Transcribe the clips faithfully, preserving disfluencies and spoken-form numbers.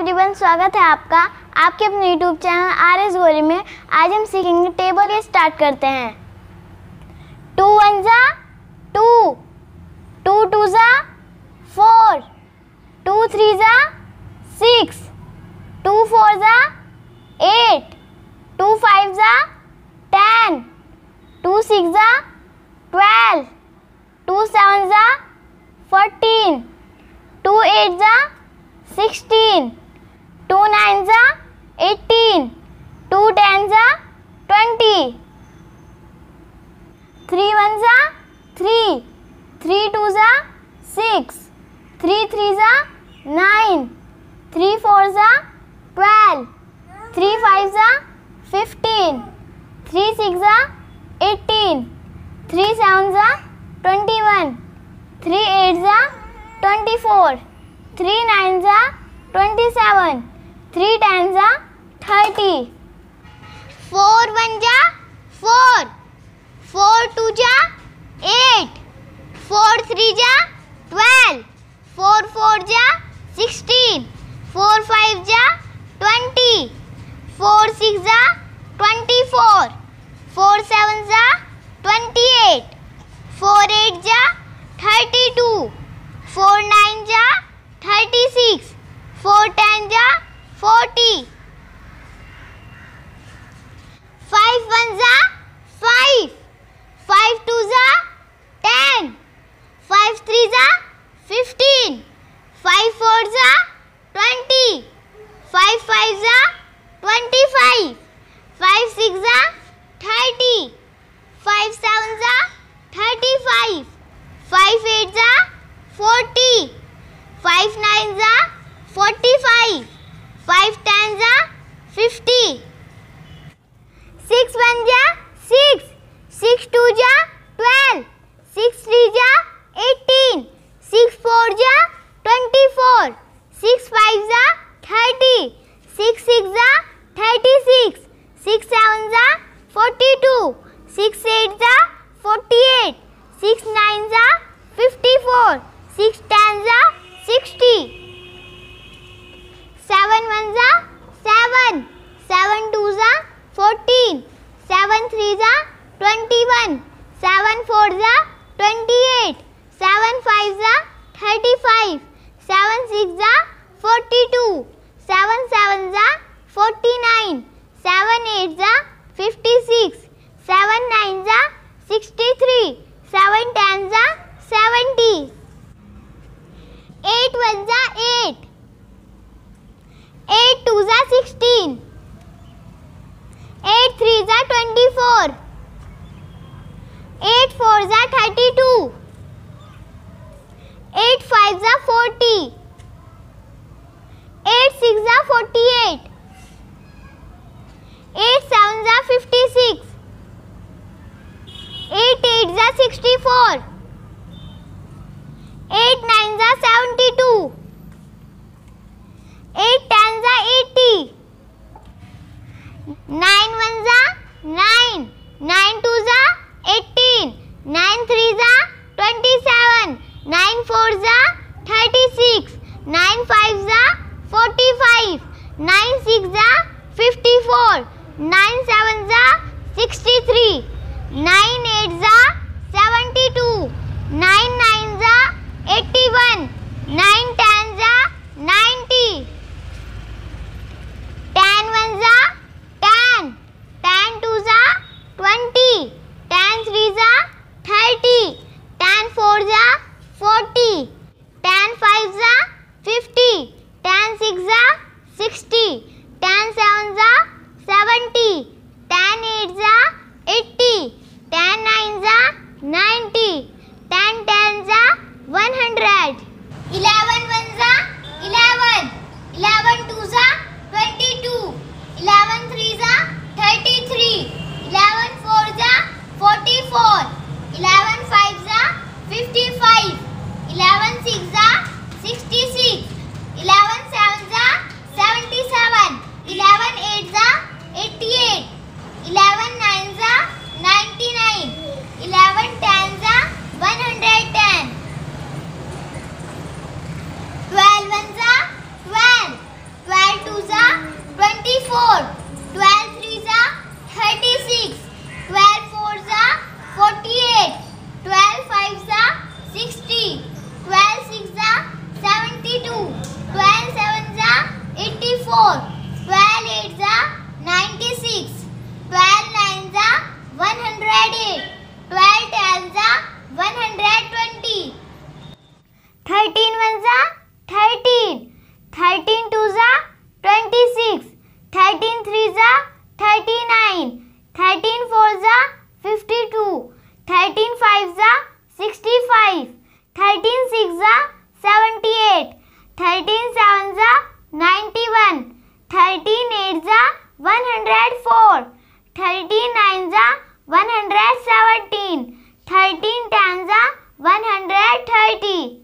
Everyone, स्वागत है आपका आपके अपने यूट्यूब चैनल आर एस गोरी में। आज हम सीखेंगे टेबल के स्टार्ट करते हैं। टू वन ज़ा टू, टू टू ज़ा फोर, टू थ्री ज़ा सिक्स, टू फोर ज़ा एट, टू फाइव ज़ा टेन, टू सिक्स ज़ा ट्वेल्व, टू सेवन ज़ा फोर्टीन, टू एट ज़ा सिक्सटीन, टू नाइन ज़ा एटीन, टू टेन ज़ा ट्वेंटी, थ्री वन ज़ा थ्री, थ्री टू ज़ा सिक्स, थ्री थ्री ज़ा नाइन, थ्री फोर ज़ा ट्वेल्व, थ्री फाइव ज़ा फिफ्टीन, थ्री सिक्स ज़ा एटीन, थ्री सेवन ज़ा ट्वेंटी वन, थ्री एट ज़ा ट्वेंटी फोर, थ्री नाइन ज़ा ट्वेंटी सेवन, थ्री टेन ज़ा थर्टी, फोर वन ज़ा फोर, फोर टू ज़ा एट, फोर थ्री ज़ा ट्वेल्व, फोर फोर ज़ा सिक्सटीन, फोर फाइव ज़ा ट्वेंटी, फोर सिक्स ज़ा ट्वेंटी फोर, फोर सेवन ज़ा ट्वेंटी एट, फोर एट ज़ा थर्टी टू, फोर नाइन ज़ा थर्टी सिक्स, फोर टेन ज़ा forty, five one ज़ा five, five two ज़ा ten, five three ज़ा fifteen, five four ज़ा twenty, five five ज़ा twenty five, five six ज़ा thirty, five seven ज़ा थर्टी फाइव, फाइव एट ज़ा फोर्टी, फाइव नाइन ज़ा फोर्टी फाइव, फाइव टेन ज़ा फिफ्टी, सिक्स वन ज़ा सिक्स, सिक्स टू ज़ा ट्वेल्व, सिक्स थ्री ज़ा एटीन, सिक्स फोर ज़ा ट्वेंटी फोर, सिक्स फाइव ज़ा थर्टी, सिक्स सिक्स ज़ा थर्टी सिक्स, सिक्स सेवन ज़ा फोर्टी टू, सिक्स एट ज़ा forty eight, six nine ज़ा fifty four, six ten ज़ा sixty, seven one ज़ा seven, seven two ज़ा fourteen, seven three ज़ा twenty one, seven four ज़ा twenty eight, seven five ज़ा thirty five, seven six ज़ा forty two, seven seven ज़ा forty nine, seven eight ज़ा fifty six, seven nine ज़ा sixty three, seven ten ज़ा seventy, eight one ज़ा eight, eight two ज़ा sixteen, eight three ज़ा twenty four, eight four ज़ा thirty two, eight five ज़ा forty, eight six ज़ा forty eight, eight seven ज़ा fifty six, eight eight ज़ा sixty four, eight nine ज़ा seventy two, eight ten ज़ा eighty, nine one ज़ा nine, nine two ज़ा eighteen, nine three ज़ा twenty seven, nine four ज़ा thirty six, nine five ज़ा forty five, nine six ज़ा fifty four, nine seven ज़ा sixty three, nine eight ज़ा seventy to, nine nine ज़ा eighty one, nine ten ज़ा ninety, ten one ज़ा ten, ten two ज़ा twenty, ten three ज़ा thirty, ten four ज़ा forty, ten five ज़ा fifty, ten six ज़ा सिक्सटी, टेन सेवन ज़ा सेवेंटी, टेन एट ज़ा एटी, टेन नाइन ज़ा नाइंटी, टेन टेन ज़ा वन हंड्रेड, इलेवन वन ज़ा eleven, ninety-four. twelve eights are ninety-six. twelve nines are one hundred eight. twelve tens are one hundred twenty. thirteen ones are thirteen. thirteen twos are twenty-six. thirteen threes are thirty-nine. thirteen fours are fifty-two. thirteen fives are sixty-five. thirteen sixes are seventy-eight. thirteen sevens are ninety-one. thirteen eights are one hundred four. thirteen nines are one hundred seventeen. thirteen tens are one hundred thirty.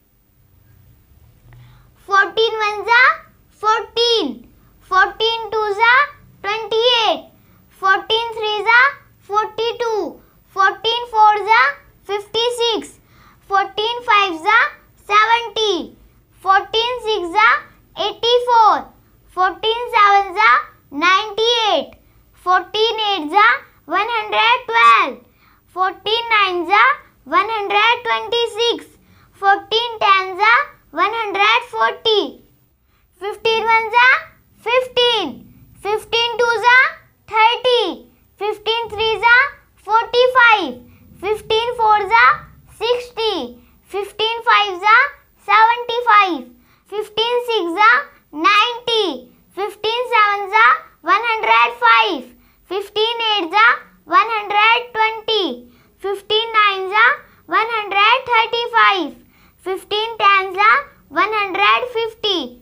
fourteen ones are fourteen. fourteen twos are twenty-eight. fourteen threes are forty-two. fourteen fours are fifty-six. fourteen fives are seventy. fourteen sixes are eighty-four. fourteen sevens are ninety-eight. fourteen eights are one hundred twelve. fourteen nines are one hundred twenty-six. fourteen tens are one hundred forty. fifteen ones are fifteen. fifteen twos are thirty. fifteen threes are forty-five. fifteen fours are sixty. fifteen fives are seventy-five. fifteen sixes are ninety. fifteen sevens are one hundred five. fifteen eights are one hundred twenty. fifteen nines are one hundred thirty-five. fifteen tens are one hundred fifty.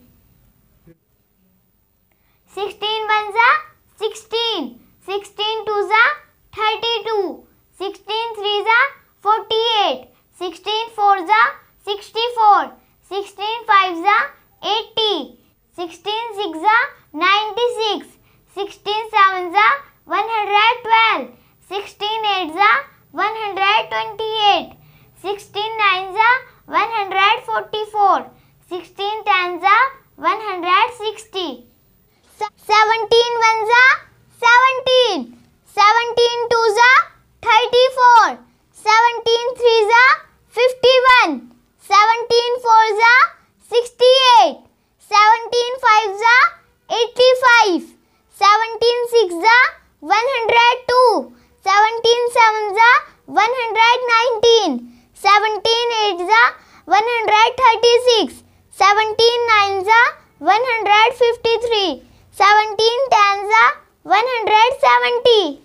sixteen ones are sixteen. sixteen twos are thirty-two. sixteen threes are forty-eight. sixteen fours are sixty-four. sixteen fives are eighty. sixteen sixes are ninety-six. sixteen sevens are one hundred twelve. sixteen eights are one hundred twenty-eight. sixteen nines are one hundred forty-four. sixteen tens are one hundred sixty. seventeen ones are seventeen. seventeen twos are thirty-four. seventeen threes are fifty-one. seventeen fours are sixty-eight. seventeen fives are eighty-five. seventeen sixes are one hundred two. seventeen sevens are one hundred nineteen. seventeen eights are one hundred thirty-six. seventeen nines are one hundred fifty-three. seventeen tens are one hundred seventy.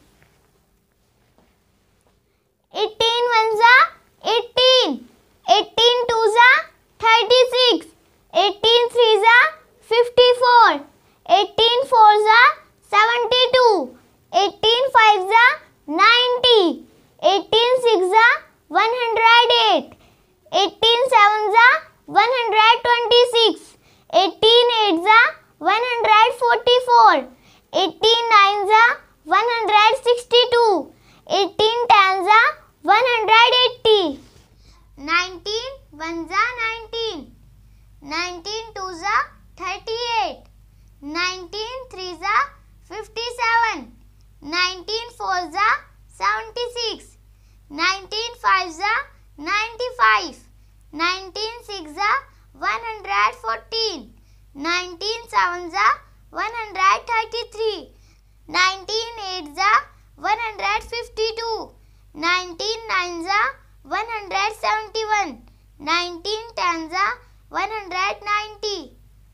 eighteen ones are eighteen. eighteen twos are thirty-six. eighteen threes are fifty-four. eighteen fours are seventy-two. eighteen fives are ninety. eighteen sixes are one hundred eight. eighteen sevens are one hundred twenty-six. eighteen eights are one hundred forty-four. eighteen nines are one hundred sixty-two. eighteen tens are one hundred eighty. nineteen ones are nineteen. nineteen twos are thirty-eight. nineteen threes are fifty-seven. nineteen fours are seventy-six. nineteen fives are ninety-five. nineteen sixes are one hundred fourteen. nineteen sevens are one hundred thirty-three. nineteen eights are one hundred fifty-two. nineteen nines are one hundred seventy-one. nineteen tens are one hundred ninety.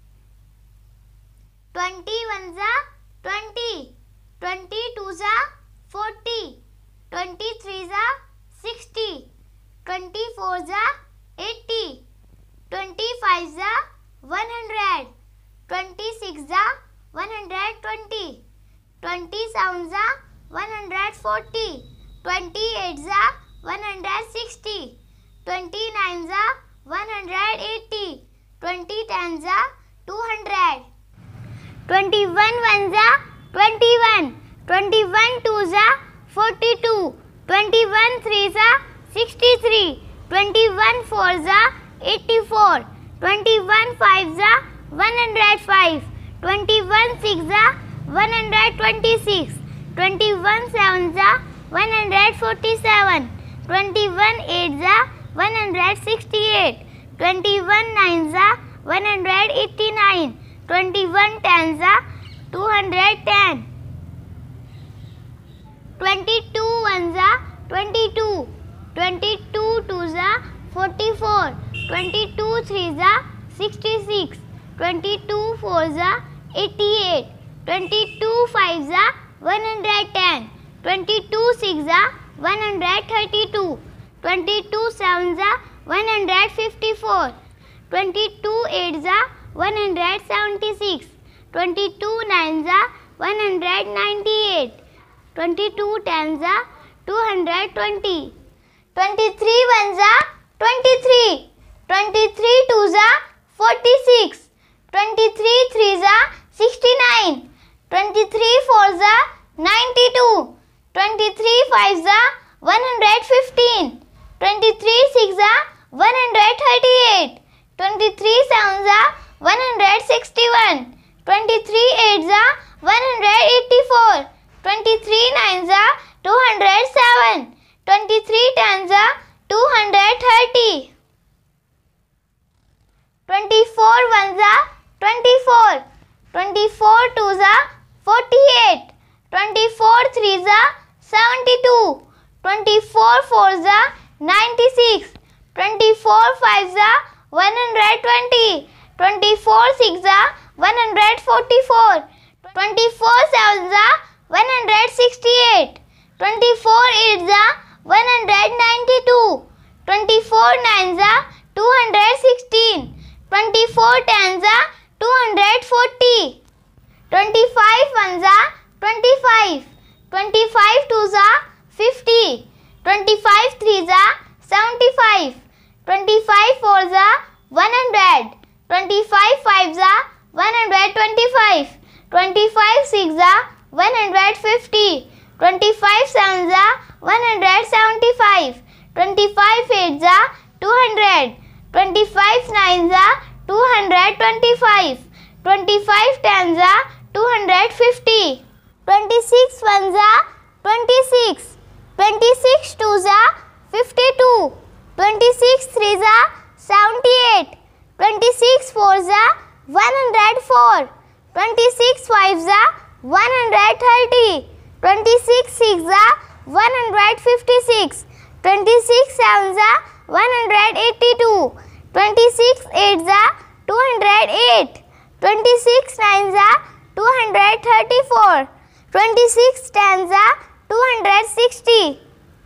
twenty ones are twenty. twenty twos are forty. twenty threes are sixty. twenty fours are eighty. twenty fives are one hundred. twenty sixes are one hundred twenty. twenty sevens are one hundred forty. twenty eights are one hundred sixty. twenty nines are one hundred eighty. twenty tens are two hundred. twenty-one ones are twenty-one. twenty-one twos are forty-two. twenty-one threes are sixty-three. twenty-one fours are eighty-four. twenty-one fives are one hundred five. twenty-one sixes are one hundred twenty-six. twenty-one sevens are one hundred forty-seven. twenty-one eights are one hundred sixty-eight. twenty-one nines are one hundred eighty-nine. twenty-one tens are two hundred ten. twenty-two ones are twenty-two. twenty-two twos are forty-four. twenty-two threes are sixty-six. twenty-two fours are eighty-eight. twenty-two fives are one hundred ten. twenty-two sixes are one hundred thirty-two. twenty-two sevens are one hundred fifty-four. twenty-two eights are one hundred seventy-six. twenty-two nines are one hundred ninety-eight. twenty-two tens are two hundred twenty. twenty-three ones are twenty-three. twenty-three twos are forty-six. twenty-three threes are sixty-nine. twenty-three fours are ninety-two. twenty-three fives are one hundred fifteen. twenty-three sixes are one hundred thirty-eight. twenty-three sevens are one hundred sixty-one. twenty-three eights are one hundred eighty-four. twenty-three nines are two hundred seven. twenty-three tens are two hundred thirty. twenty-four ones are twenty-four. twenty-four twos are forty-eight. twenty-four threes are seventy-two. twenty-four fours are ninety-six. twenty-four fives are one hundred twenty. twenty-four sixes are one hundred forty-four. twenty-four sevens are one hundred sixty-eight. twenty-four eights are one hundred ninety-two. twenty-four nines are two hundred sixteen. twenty-four tens are two hundred forty. twenty-five ones are twenty-five. twenty-five twos are fifty. twenty-five threes are seventy-five. twenty-five fours are one hundred. twenty-five fives are one hundred twenty-five. twenty-five sixes are one hundred fifty. twenty-five sevens are one hundred seventy-five. twenty-five eights are two hundred. twenty-five nines are two hundred twenty-five. twenty-five tens are two hundred fifty. twenty-six ones are twenty-six. twenty-six twos are fifty-two. twenty-six threes are seventy-eight. twenty-six fours are one hundred four. twenty-six fives are one hundred thirty. twenty-six sixes are one hundred fifty-six. twenty-six sevens are one hundred eighty-two. twenty-six eights are two hundred eight. twenty-six nines are two hundred thirty-four. twenty-six tens are two hundred sixty.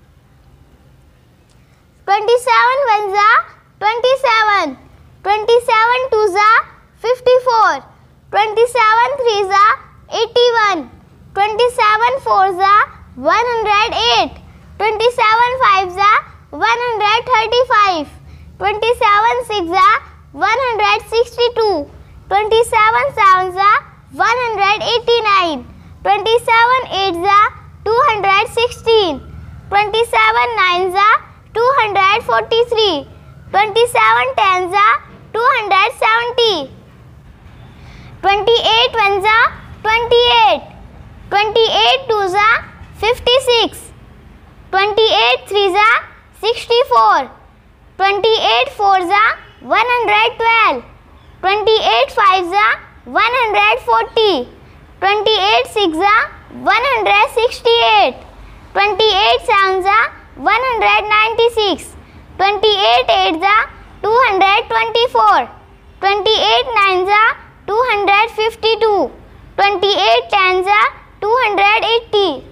twenty-seven ones are twenty-seven. twenty-seven twos are fifty-four. twenty-seven threes are eighty-one. twenty-seven fours are one hundred eight. twenty-seven fives are one hundred thirty-five. twenty-seven sixes are one hundred sixty-two. twenty-seven sevens are one hundred eighty-nine. twenty-seven eights are two hundred sixteen. twenty-seven nines are two hundred forty-three. twenty-seven tens are two hundred seventy. twenty-eight ones are twenty-eight. twenty-eight twos are fifty-six. twenty-eight threes are sixty-four. twenty-eight fours are one hundred twelve. twenty-eight fives are one hundred forty. twenty-eight sixes are one hundred sixty-eight. twenty-eight sevens are one hundred ninety-six. twenty-eight eights are two hundred twenty-four. twenty-eight nines are two hundred fifty-two. twenty-eight tens are two hundred eighty.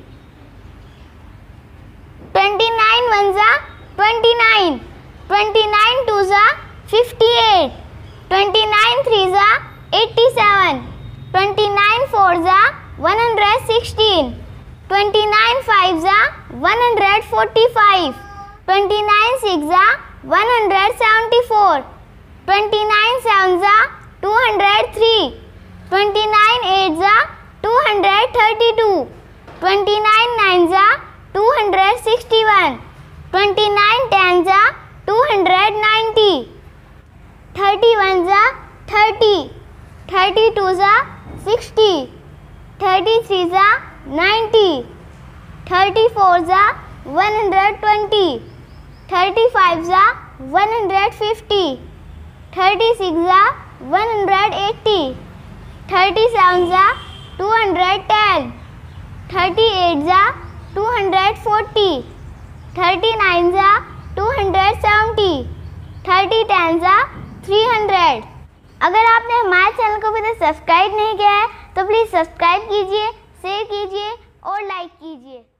twenty-nine ones are twenty-nine. twenty-nine twos are fifty-eight. twenty-nine threes are eighty-seven. twenty-nine fours are one hundred sixteen. twenty-nine fives are one hundred forty-five. twenty-nine sixes are one hundred seventy-four. twenty-nine sevens are two hundred three. twenty-nine eights are two hundred thirty-two. twenty-nine nines are two hundred sixty-one. twenty-nine tens are two hundred ninety. thirty ones are thirty. thirty twos are sixty. thirty threes are ninety. thirty fours are one hundred twenty. thirty fives are one hundred fifty. thirty sixes are one hundred eighty. Thirty seven ज़ा two hundred ten, thirty eight ज़ा two hundred forty, thirty nine ज़ा two hundred seventy, thirty ten ज़ा three hundred. अगर आपने हमारे channel को अभी तक सब्सक्राइब नहीं किया है तो प्लीज़ सब्सक्राइब कीजिए, शेयर कीजिए और लाइक कीजिए।